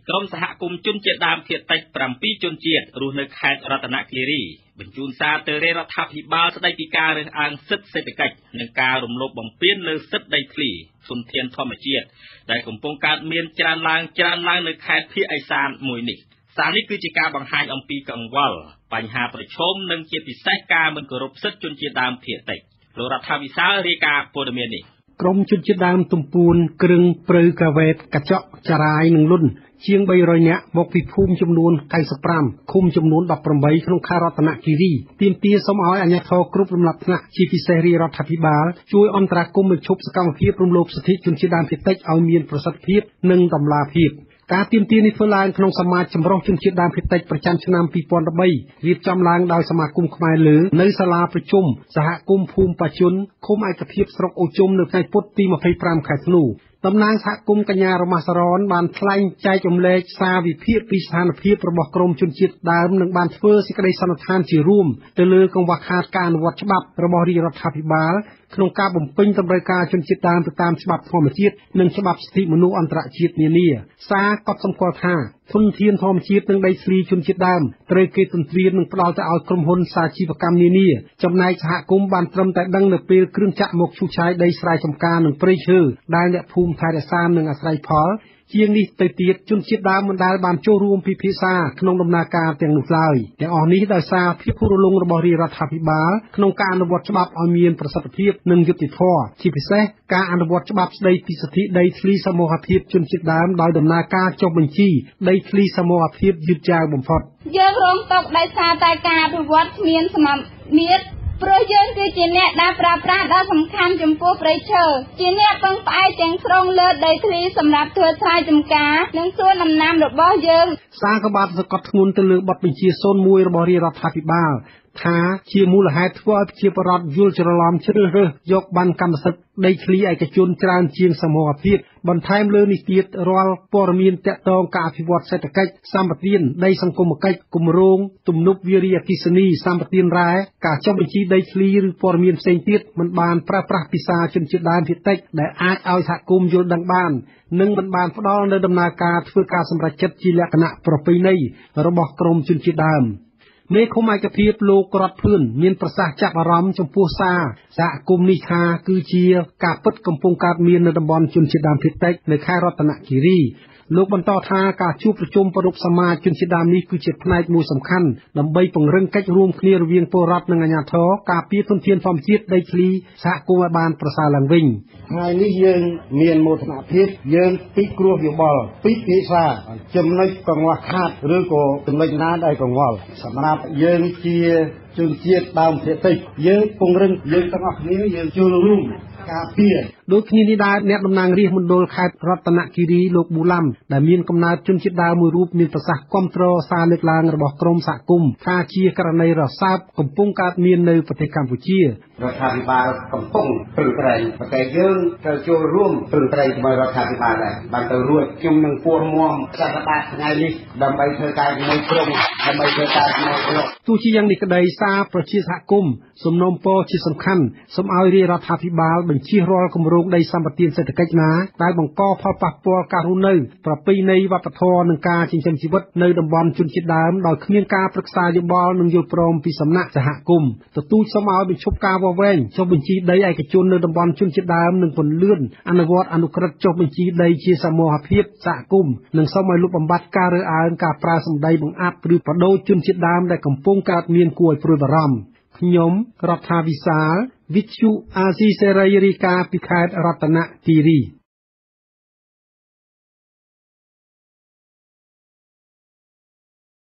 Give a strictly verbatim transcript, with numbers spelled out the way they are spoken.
ក្រុមសហគមន៍ជនជាតិដើមភាគតិចប្រាំពីរជនជាតិរស់នៅខេត្តរតនគិរីបញ្ជូនសារទៅរាជរដ្ឋាភិបាលស្ដីពីការរើសអើងសិទ្ធិសេដ្ឋកិច្ចនិងការរំលោភបំពានលើសិទ្ធិដីធ្លីធនធានធម្មជាតិដែលកំពុងកើតមានច្រើនឡើងច្រើនឡើងនៅខេត្តភាគឦសានមួយនេះសារនេះគឺជាការបង្ហាញអំពីកង្វល់បញ្ហាប្រឈមនិងជាពិសេសការមិនគោរពសិទ្ធិជនជាតិដើមភាគតិចលោករដ្ឋាភិបាលរាយការណ៍ព័ត៌មាននេះក្រមជនជាតិដើមទំពួនគ្រឹងព្រៅកាវេតកញ្ចក់ចារាយនិងលុនជាងបីរយនាក់មកពីភូមិចំនួនកៅសិបប្រាំឃុំចំនួនដប់ប្រាំបីក្នុងខេត្តរតនគិរីទាមទារសូមឲ្យអាជ្ញាធរគ្រប់លំដាប់ថ្នាក់ជាពិសេសរាជរដ្ឋាភិបាលជួយអន្តរាគមន៍បញ្ឈប់សកម្មភាពរំលោភសិទ្ធិជនជាតិដើមភាគតិចឲ្យមានប្រសិទ្ធភាពនិងតម្លាភាពការទាមទារនេះធ្វើឡើងក្នុងសមាជចម្រុះជនជាតិដើមភាគតិចប្រចាំឆ្នាំពីរពាន់បីរៀបចំឡើងដោយសមាគមខ្មែរលើនៅសាលាប្រជុំសហគមន៍ភូមិបជនឃុំឯកភាពស្រុកអូជុំនៅថ្ងៃពុធទីម្ភៃប្រាំខែធ្នូតំណាងសហគមន៍កញ្ញារមាសរនបានថ្លែងចែករំលែកសារវិភាគពីស្ថានភាពរបស់ក្រមជនជាតិដើមនិងបានធ្វើសេចក្តីសន្និដ្ឋានជារួមទៅលើកង្វះខាតការអនុវត្តច្បាប់របស់រាជរដ្ឋាភិបាលក្នុងការបំពេញតម្រូវការជនជាតិដើមទៅតាមច្បាប់ធម្មជាតិនិងច្បាប់សិទ្ធិមនុស្សអន្តរជាតិនានាសារកត់សម្គាល់ថាធនធានធម្មជាតិនិងដីធ្លីជនជាតិដើមត្រូវគេទន្ទ្រាននិងផ្ដល់ទៅឲ្យក្រុមហ៊ុនសាជីវកម្មនានាចំណែកសហគមន៍បានត្រឹមតែដឹងនៅពេលគ្រឿងចាក់មកឈូសឆាយដីស្រែចម្ការនិងព្រៃឈើដែលអ្នកភូមិថែរក្សានិងអាស្រ័យផលជាងនេះទៅទៀតជនជាតិដើមមិនដែលបានចូលរួមពិភាក្សាក្នុងដំណើរការទាំងនោះឡើយទាំងអស់នេះដោយសារភាពភូរលុងរបស់រាជរដ្ឋាភិបាលក្នុងការអនុវត្តច្បាប់ឲ្យមានប្រសិទ្ធភាពនិងយុត្តិធម៌ជាពិសេសការអនុវត្តច្បាប់ស្ដីពីសិទ្ធិដីធ្លីសមូហភាពជនជាតិដើមដោយដំណើរការចុះបញ្ជីដីធ្លីសមូហភាពយឺតយ៉ាវបំផុតយើងរងទុក្ខដោយសារតែការអភិវឌ្ឍគ្មានសមាមាត្រព្រោះយើងគឺជាអ្នកដែលប្រើប្រាស់ដ៏សំខាន់ចំពោះព្រៃឈើជាអ្នកពឹងផ្អែកទាំងស្រុងលើដីធ្លីសម្រាប់ធ្វើស្រែចម្ការនិងសួនដំណាំរបស់យើងសារក៏បានសង្កត់ធ្ងន់ទៅលើបទបញ្ជាសូនមួយរបស់រាជរដ្ឋាភិបាលថាជាមូលហេតុធ្វើឲ្យប្រជាពលរដ្ឋយល់ច្រឡំជ្រើសរើសយកបានកម្មសិទ្ធិដីធ្លីឯកជនច្រើនជាងសមូហភាពបន្ថែមលើនេះទៀតរាល់ព័ត៌មានទាក់ទងការអភិវឌ្ឍសេដ្ឋកិច្ចសម្បទានដីសង្គមគិច្ចគម្រោងទំនប់វារីអគ្គិសនីសម្បទានរ៉ែការចុះបញ្ជីដីធ្លីឬព័ត៌មានផ្សេងទៀតមិនបានប្រើប្រាស់ភាសាជនជាតិដើមភាគតិចដែលអាចឲ្យសហគមន៍យល់ដឹងបាននិងមិនបានផ្ដល់នូវដំណើរការធ្វើការសម្រេចចិត្តជាលក្ខណៈប្រពៃណីរបស់ក្រមជនជាតិដើមមេឃុំឯកភាពលោករតភឿនមានប្រសាសន៍ចាប់អារម្មណ៍ចំពោះសារសហគមន៍នេះថាគឺជាការពិតកំពុងកើតមាននៅតំបន់ជនជាតិដើមភាគតិចនៅខេត្តរតនគិរីលោកបន្តថាការជួបប្រជុំប្រពៃសមាជជនជាតិដើមនេះគឺជាផ្នែកមួយសំខាន់ដើម្បីពង្រឹងកិច្ចរួមគ្នារវាងពលរដ្ឋនិងអាជ្ញាធរការពារធនធានធម្មជាតិដីធ្លីសហគមន៍ឲ្យបានប្រសើរឡើងវិញថ្ងៃនេះយើងមានមោទនភាពយើងពិគ្រោះយោបល់ពិភាក្សាចំណុចកង្វះខាតឬក៏ចំណុចណាដែលកង្វល់សម្រាប់យើងជាជនជាតិដើមភាគតិចយើងពង្រឹងយើងទាំងអស់គ្នាយើងចូលរួមការពារដូចគ្នានេះដែរអ្នកតំណាងរាជមណ្ឌលខេត្តរតនគិរីលោកប៊ូឡាំដែលមានកំណើតជនជាតិដើមមួយរូបមានប្រសាសន៍គាំទ្រសារលើកឡើងរបស់ក្រមសហគមន៍ថាជាករណីរសើបកំពុងកើតមាននៅប្រទេសកម្ពុជារដ្ឋាភិបាលកំពុងប្រឹងប្រែងតែយើងត្រូវចូលរួមប្រឹងប្រែងជាមួយរដ្ឋាភិបាលដែរបានទៅរួចខ្ញុំនឹងពួនមមសក្តាថ្ងៃនេះដើម្បីធ្វើការជាមួយក្រុមដើម្បីធ្វើការជាមួយក្រុមទោះជាយ៉ាងនេះក្តីសារប្រជាសហគមន៍សំណូមពរជាសំខាន់សូមឲ្យរាជរដ្ឋាភិបាលបញ្ជៀសរាល់គម្រោងដីសម្បត្តិសេដ្ឋកិច្ចណាដែលបង្កផលប៉ះពាល់ការរស់នៅប្រពៃណីវប្បធម៌និងការចិញ្ចឹមជីវិតនៅតំបន់ជនជាតិដើមដោយគ្មានការប្រឹក្សាយោបល់និងយល់ព្រមពីសំណាក់សហគមន៍ទទូចសូមឲ្យបញ្ឈប់ការវាស់វែងចុះបញ្ជីដីឯកជននៅតំបន់ជនជាតិដើមនិងពន្លឿនអនុវត្តអនុក្រឹត្យចុះបញ្ជីដីជាសមូហភាពសហគមន៍និងសូមឲ្យលុបបំបាត់ការរើសអើងការប្រើសម្ដីបង្អាប់ឬបដូរជនជាតិដើមដែលកំពុងកើតមានគួរឲ្យព្រួយបារម្ភខ្ញុំរដ្ឋាវិសាលវិទ្យុអាស៊ីសេរីរាយការណ៍ពីខេត្តរតនគិរី